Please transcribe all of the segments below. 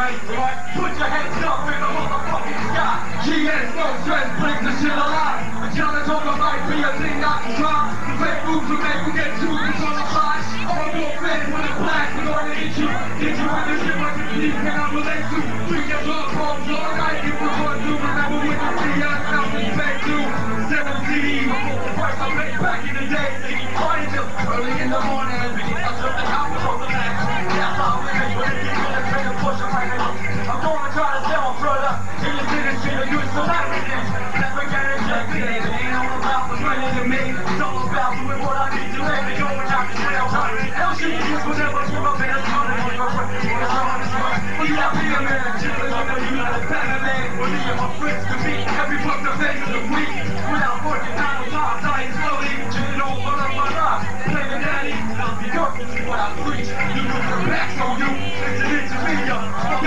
ready? Right? Put your hands up in the motherfucking sky. GS, no stress, brings the shit alive. The challenge on the mic be a thing not to try. The fake moves will make you get two on the fly. All your fans with a blast, we're gonna hit you. Get you in the shit like you need, cannot relate to. We get love bombs all night if we're going to. Remember when you see us, now we back to 7 CDs. The price I paid back in the day. Party till early in the morning. I took the house from the back. That's how we make when it gets in the train and push them right now. I'm gonna try to sell my brother. In the industry, a good celebrity. Never get rejected. It ain't all about the money to me. It's all about doing what I need to make me go and knock the trail time. LGDs will never give up in a ton of your friend. We got me a man, chillin' on the United Panaman. With me and my friends to meet every fuck the days of the week. Without working 9 to 5, dying slowly. Chillin' on one of my life. Play the daddy, I'll be careful with what I preach. You look your backs on you, listen to me, y'all.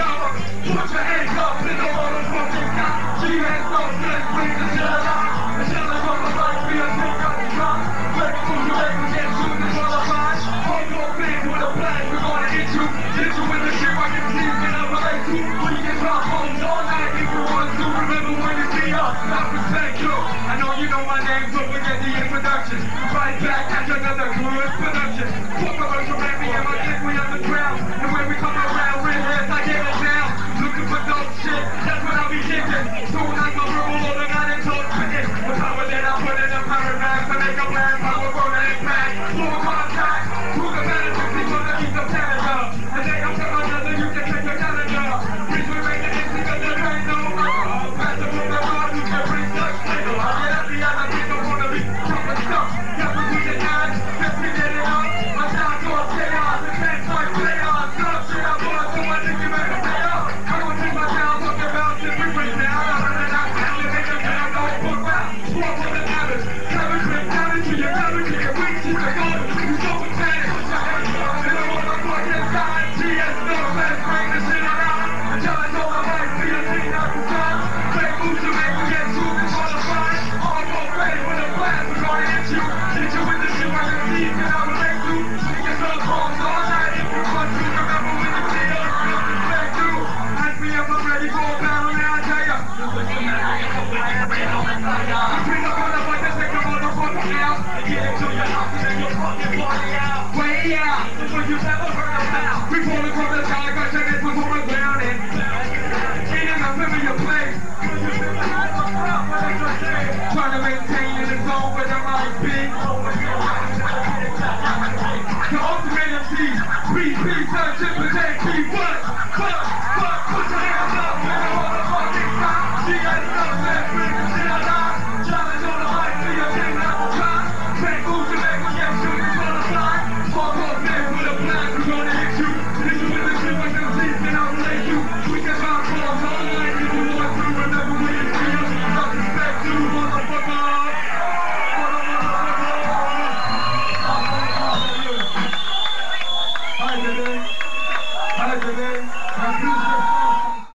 Put your hands up in the motherfucking sky. She has no sense, bring the shit alive. The challenge on the life, be a thing up the drop. Let food you make me get you, this all I find. Hold your fans with a blast, we're gonna hit you. Hit you with the shit I can see, can I relate to? We can drop homes all night if we want to. Remember when you see us, I respect you. I know you know my name, don't forget the introduction. Right back after another good production. Fuck commercial, baby, and my dick, we underground. And when we come around, red hairs, I get it down. Looking for dope shit, that's what I be thinking. Soon as my verbal all the night and told spitting. The power that I put in the paragraph to make a plan, power for the impact. Full contact, to the manager, people that keep the Canada. And they don't tell another, you can take the calendar. Reach we make the instinct of the train, no more. Pass the book of God, you can bring such signal. I get every other thing don't wanna be jumping stuff. Got to do the nine, just be getting up. I'm not going chaos, the can't fight chaos. Tough shit, I'm going to my nigga, man, stay up. I don't take my down, talk about if we break down. I run it out, and they make a down, don't put back. Walk on the average, never click down into your garbage, you can reach it, the golden. You so pathetic, put your hands up in the motherfucking sky. GS, no offense, bring the shit around. The challenge on the mic, be a thing not to stop. Fake moves to make you get two, it's all the fine. All your face with a blast, we're gonna hit you. Hit you with the shit like your teeth, can I relate to? We get some bombs all night if you want to. Remember when you see us, we respect you. Ask me if I'm ready for a battle, now I tell ya. You put your man, I get up on the mic and take a motherfucker out. And get into your house and then you'll fucking party out. Way out, that's what you never heard about. We falling from the sky, got your head was on the ground and ain't in the familiar place. Trying to maintain in the zone where the mic big. The ultimate MC, BP searching